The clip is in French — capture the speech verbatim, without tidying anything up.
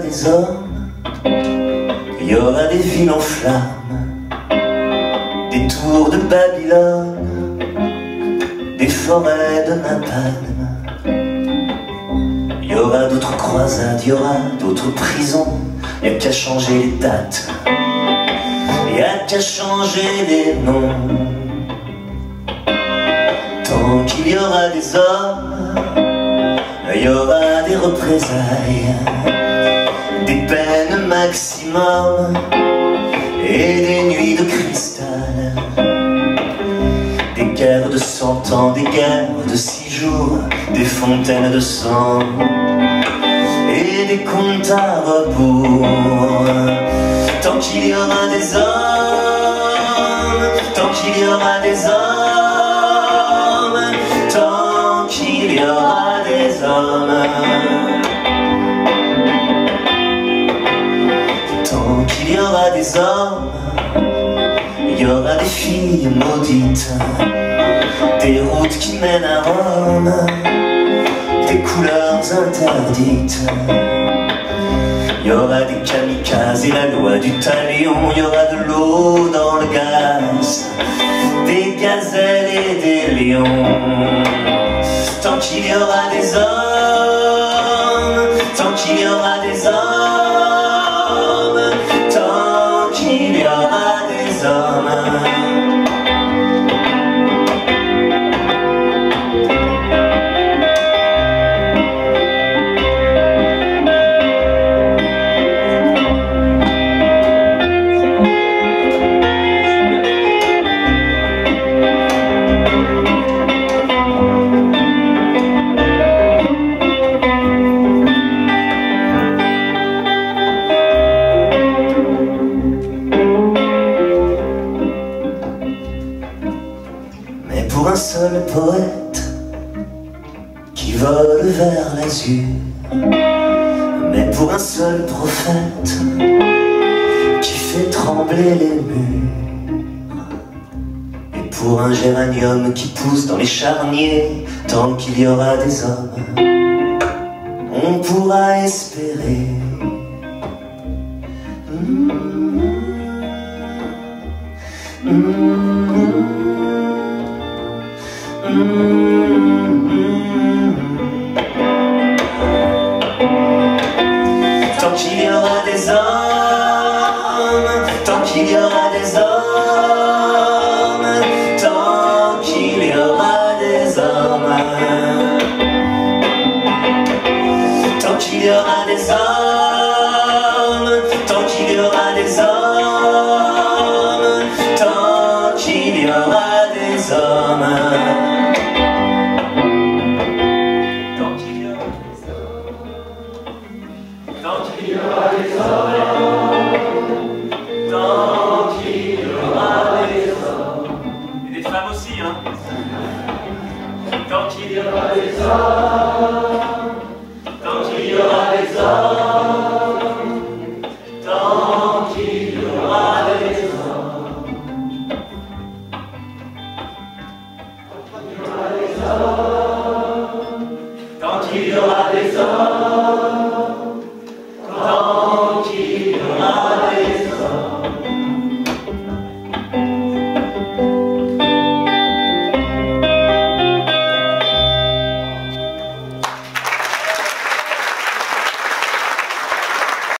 des hommes, il y aura des villes en flammes, des tours de Babylone, des forêts de napalm. Il y aura d'autres croisades, il y aura d'autres prisons. Il n'y a qu'à changer les dates, il n'y a qu'à changer les noms. Tant qu'il y aura des hommes, il y aura des représailles, des peines maximum et des nuits de cristal, des guerres de cent ans, des guerres de six jours, des fontaines de sang et des comptes à rebours. Tant qu'il y aura des hommes, tant qu'il y aura des hommes, tant qu'il y aura des hommes, tant qu'il y aura des hommes, il y aura des filles maudites, des routes qui mènent à Rome, des couleurs interdites. Il y aura des kamikazes et la loi du talion. Il y aura de l'eau dans le gaz, des gazelles et des lions. Tant qu'il y aura des hommes, tant qu'il y aura des hommes, tant qu'il y aura des hommes. Pour un seul poète qui vole vers l'azur, mais pour un seul prophète qui fait trembler les murs, et pour un géranium qui pousse dans les charniers, tant qu'il y aura des hommes, on pourra espérer. Mmh, mmh, mmh. Tant qu'il y aura des hommes, tant qu'il y aura des hommes, tant qu'il y aura des hommes, tant qu'il y aura des hommes, tant qu'il y aura des hommes, tant qu'il y aura des hommes. Tant qu'il y aura des hommes, tant qu'il y aura des hommes, et des femmes aussi, hein. Tant qu'il y aura des hommes, tant qu'il y aura des hommes, tant qu'il y aura des hommes, tant qu'il y aura des hommes, tant qu'il y aura des hommes.